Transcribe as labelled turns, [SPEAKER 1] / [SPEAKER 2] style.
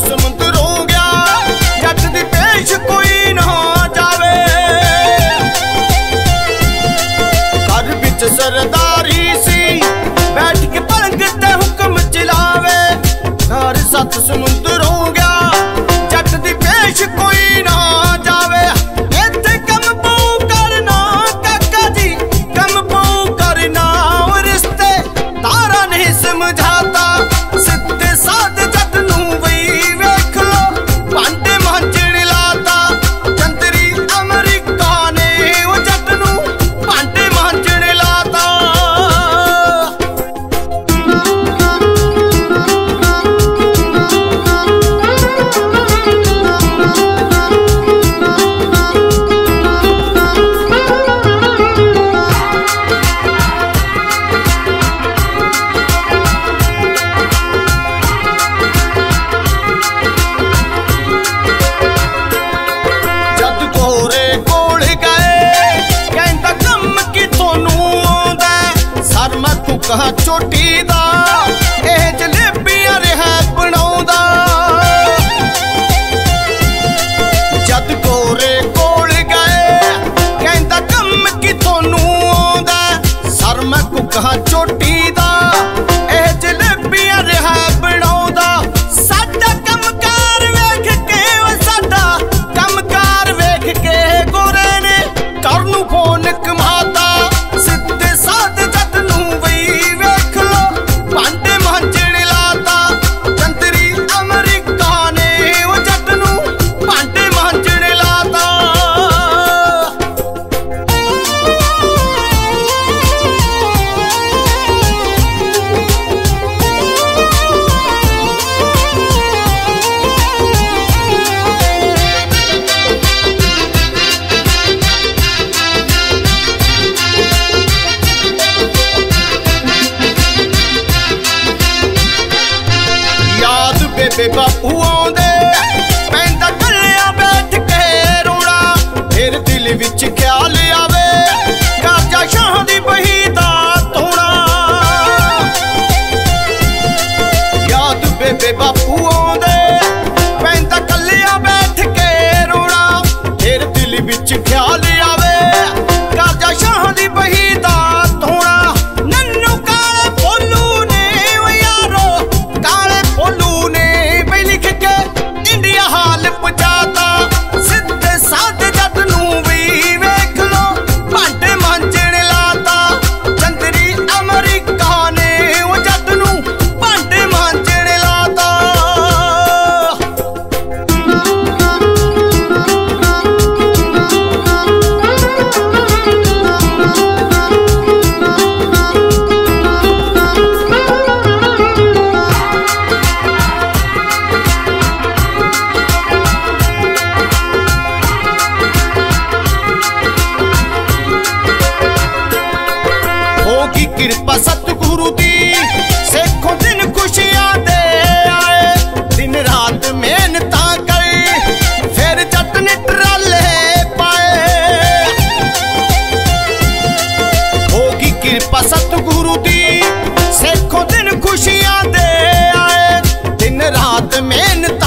[SPEAKER 1] समुंदर हो गया, जट दी पेश कोई ना जावे। घर बिच सरदारी सी, बैठ के पलंग ते हुक्म चलावे। घर सत समुंदर हो गया, जट दी पेश कोई ना जावे। इत्थे कम पऊ करना काका जी, कम पऊ करना। रिश्ते तारा नहीं समझाता, सिद्धे साधे जट नूं वही वेख लो। भांडे मांजण लाता, चंदरी अमरीका ने वो जट नूं भांडे मांजण लाता। जद गोरे कोल गए, कहंदा कम की तोनू आउंदा। सर मैं तू कहा चोटी दा, एह जलेबियां रहा बनाउंदा। जद गोरे कोल गए, कहंदा कम की तोनू आउंदा। सर मैं तू कहा चोटी दा, एह जलेबियां रहा बनाउंदा। साडा कमकार वेख के, ओ साडा कमकार वेख के गोरे ने घर नूं फोन कमाता। सिद्धे साधे जट नूं वही वेख लो, भांडे मांजण लाता। चंदरी अमरीका ने वो जट नूं भांडे मांजण लाता। याद बेबे बापू आउंदे, पैंदा कल्लिया बैठ के रोना। फिर दिल विच ख्याल आवे, काजा शाह दी बही दा धोना। याद बेबे बापू आउंदे, पैंदा कल्लिया बैठ के रोना। फिर दिल विच ख्याल आवे, काजा शाह दी बही दा धोना। नन्नू काले भोलू ने ओ यारो, काले भोलू ने बई लिख के इंडिया हाल पहुंचाता। सिद्धे साधे जट नूं भी वेख लो, भांडे मांजण लाता। चंदरी अमरीका ने वो जट नूं भांडे मांजण लाता। होगी कृपा सतगुरु दी, सेखों दिन खुशियां दे आए। दिन रात मेहनतां कर, फिर जट ने टराले पाए। होगी कृपा सतगुरु दी, सेखों दिन खुशियां दे आए। दिन रात मेहनत